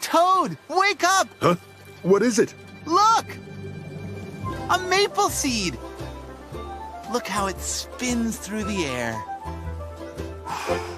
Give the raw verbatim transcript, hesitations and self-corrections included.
Toad, wake up! Huh? What is it? Look! A maple seed! Look how it spins through the air.